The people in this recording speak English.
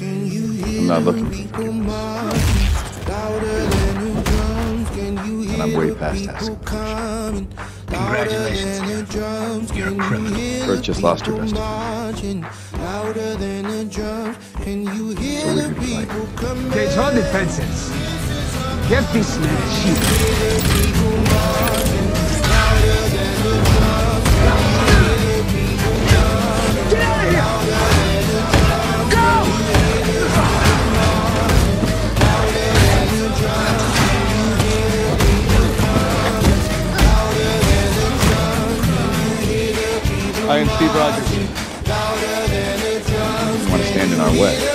I'm not looking for forgiveness. And I'm way past asking permission. Congratulations, Kevin. You're a criminal. Bert just lost your best friend. So we're here to fight. There's all defenses. Get this man shit. Get out of here! Go! I am Steve Rogers. You want to stand in our way?